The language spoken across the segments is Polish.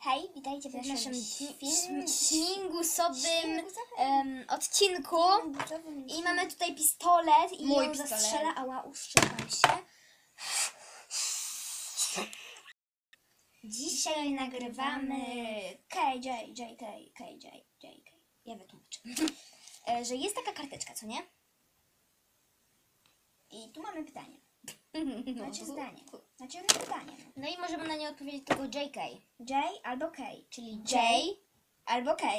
Hej, witajcie w naszym śmigusowym odcinku. I I mamy tutaj pistolet i Mój on pistolet. zastrzela. Ała, uszczypam się. Dzisiaj nagrywamy KJ. Ja wytłumaczę. Że jest taka karteczka, co nie? I tu mamy pytanie. Znaczy zdanie. Znaczy pytanie. No i możemy na nie odpowiedzieć tylko JK. J albo K, czyli J albo K.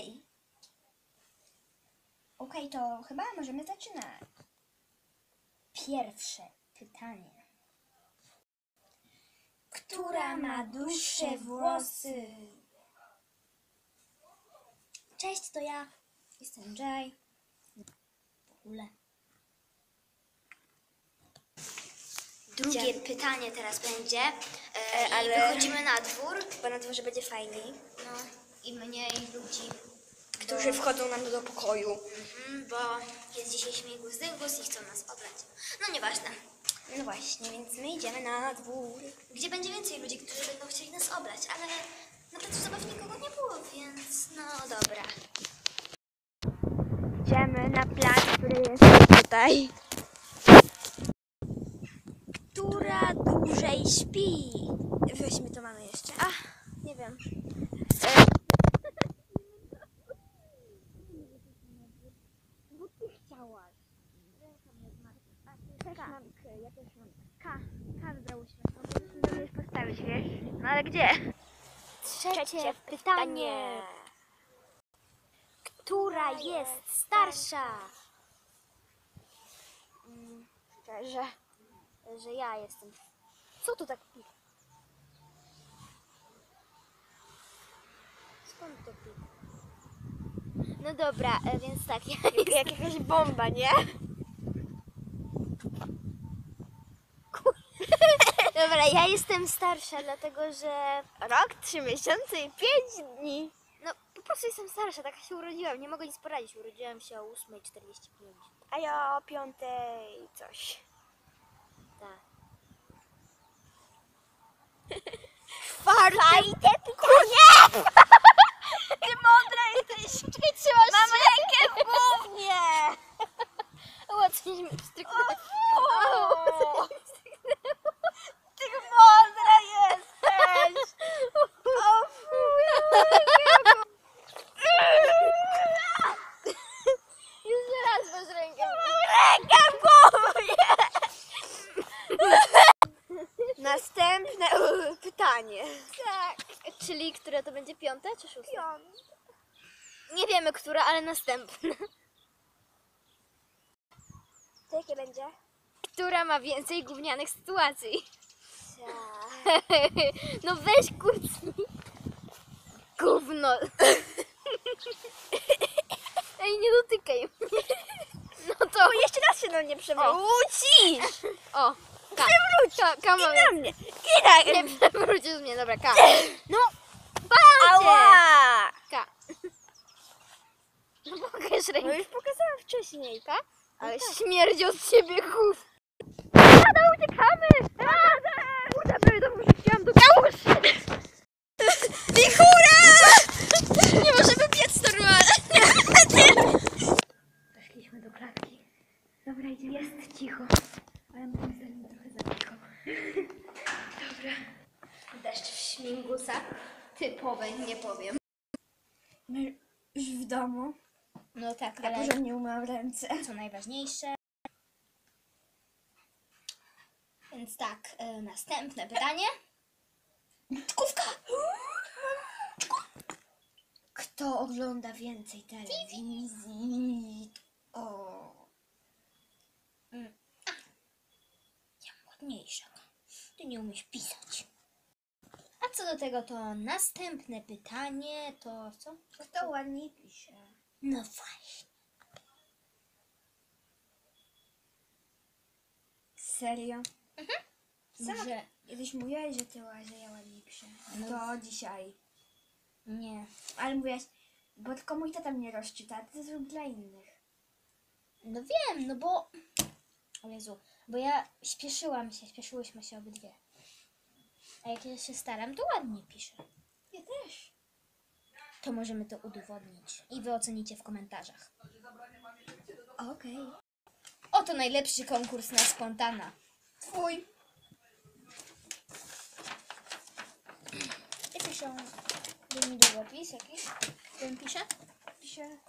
Okej, to chyba możemy zaczynać. Pierwsze pytanie. Która ma dłuższe włosy? Cześć, to ja. Jestem J. W ogóle. Drugie pytanie teraz będzie. ale- Wychodzimy na dwór, bo na dworze będzie fajniej. No i mniej ludzi. Którzy wchodzą nam do pokoju. Bo jest dzisiaj śmigus dygus i chcą nas oblać. No nieważne. No właśnie, więc my idziemy na dwór. Gdzie będzie więcej ludzi, którzy będą chcieli nas oblać, ale na placu zabaw nikogo nie było, więc no dobra. Idziemy na plac, który jest tutaj. Która dłużej śpi? Weźmy to mamy jeszcze. Nie wiem. Bo ty chciałaś. Ja też mam K wybrałyśmy. To możesz postawić, wiesz? No ale gdzie? Trzecie pytanie. Która jest starsza? Że ja jestem. Co tu tak pika? Skąd to pika? No dobra, więc tak. Jak jakaś bomba, nie? Dobra, ja jestem starsza, dlatego że... Rok, 3 miesiące i 5 dni. No, po prostu jestem starsza, taka się urodziłam, nie mogę nic poradzić. Urodziłam się o 8:45. A ja o 5 coś. Tak. Czwarte pytanie! Ty mądra jesteś! Czekaj, trzymasz Mam rękę w gównie! Łatwiej mi wstryknąć. Ty mądra jesteś! O Jeszcze raz masz rękę. rękę w głowie! Następne pytanie. Tak. Czyli które to będzie, 5. czy 6? Nie wiemy, która, ale następna. To jakie będzie? Która ma więcej gównianych sytuacji? Tak. No weź kucnij. Gówno. Ej, nie dotykaj mnie. No to... Jeszcze raz się na mnie przewrócisz! O, K. Kama Na mnie! I tak! nie przewrócisz mnie, dobra, K. No! Palcie! Ała! K. No pokaż No rękę. już pokazałam wcześniej. K? Ale tak. śmierdzi od ciebie chów. Rada, uciekamy! Rada! Kurde, prawie to wrzuciłam do kałuży. Wichura! Nie możemy biec normalnie. Weszliśmy do klatki. Dobra, idzie. Jest cicho. Ale moim zdaniem trochę za cicho. Dobra. Deszcz w śmigusa. Typowe, nie powiem. My już w domu. No tak, Ja ale porządnie umyłam ręce. co najważniejsze. Więc tak, następne pytanie. Czkówka! Kto ogląda więcej telewizji? O. Ja ładniejsza. Ty nie umiesz pisać. A co do tego, to następne pytanie to co? Kto ładniej pisze? No właśnie. Serio? Sama Że kiedyś mówiłaś, że ja ładniej piszę. No. To dzisiaj. nie. Ale mówiłaś, bo tylko mój tata mnie rozczyta, ty to zrób dla innych. No wiem, no bo... O Jezu, bo ja śpieszyłyśmy się obydwie. A jak ja się staram, to ładnie piszę. Ja też. to możemy to udowodnić. I wy ocenicie w komentarzach. Okej. Oto najlepszy konkurs na spontana. Twój. I piszę, daj mi długopis jakiś. Którym piszę? Piszę.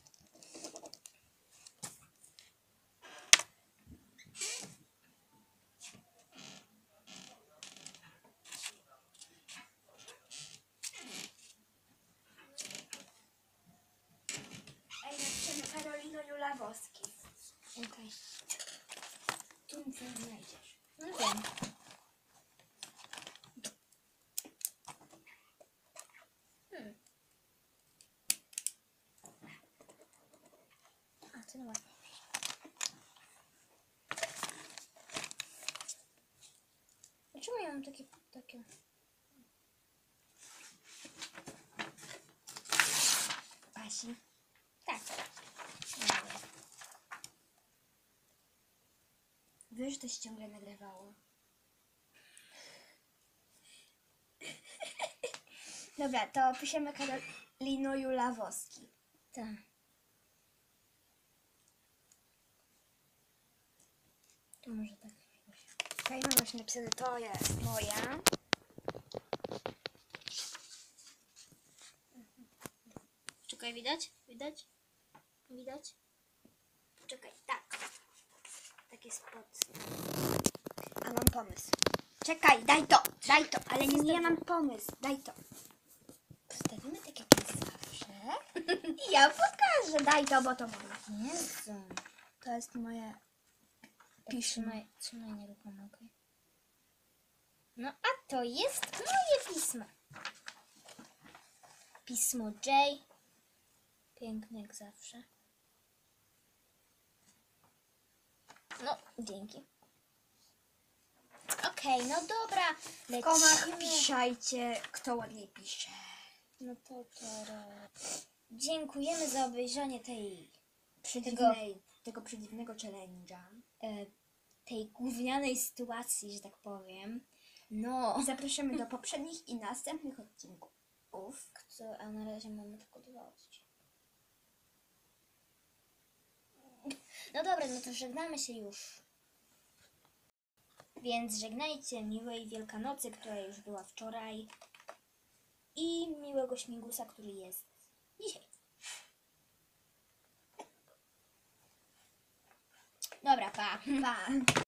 Ej, napiszemy Karolino Julawowski. Okej. Tu nic nie znajdziesz. No wiem. A, to nie ładnie. Dlaczego ja mam takie... Basi. Tak. Wiesz, że to się ciągle nagrywało. Dobra, to piszemy Karolino Julawowski. Tak. To może tak. Okej, mam właśnie napisane, to jest moja. Czekaj, widać? Widać? Widać? Czekaj, tak. Taki spod. A mam pomysł. Czekaj, daj to, ale nie, ja mam pomysł, daj to. Postawimy tak jak jest zawsze. Ja pokażę, daj to, bo to mogę. Jezu. To jest moje pismo. Trzymaj nieruchomo, okej. No a to jest moje pismo. Pismo J. Piękne jak zawsze. No, dzięki. Okej, no dobra. W komach Lecimy. piszajcie, kto ładniej pisze. No to. Dziękujemy za obejrzenie Tego przedziwnego challenge'a. tej gównianej sytuacji, że tak powiem. No. Zapraszamy do poprzednich i następnych odcinków. A na razie mamy tylko 2 odcinki. No dobra, no to żegnamy się już. Więc żegnajcie miłej Wielkanocy, która już była wczoraj. I miłego śmigusa, który jest dzisiaj. Dobra, pa. Pa!